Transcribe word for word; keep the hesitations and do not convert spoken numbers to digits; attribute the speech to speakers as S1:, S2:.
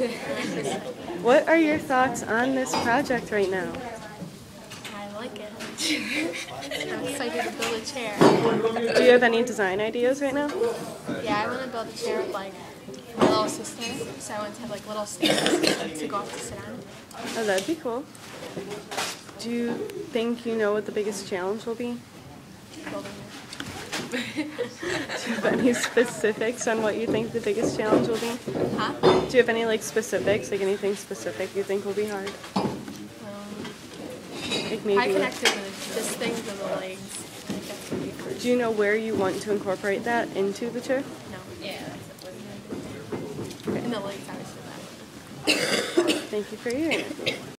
S1: What are your thoughts on this project right now?
S2: I like it. I'm excited to build a chair.
S1: Do you have any design ideas right now?
S2: Yeah, I want to build a chair with like my little sister, so I want to have like little stands to go up to sit on.
S1: Oh, that'd be cool. Do you think you know what the biggest challenge will be?
S2: Building
S1: Do you have any specifics on what you think the biggest challenge will be?
S2: it. Huh?
S1: Do you have any like specifics, like anything specific you think will be hard?
S2: Um,
S1: Like
S2: I
S1: maybe.
S2: connected with this thing to the legs. I think that's gonna be hard.
S1: Do you know where you want to incorporate that into the chair?
S2: No. Yeah. In the legs, I was for that.
S1: Thank you for your interview.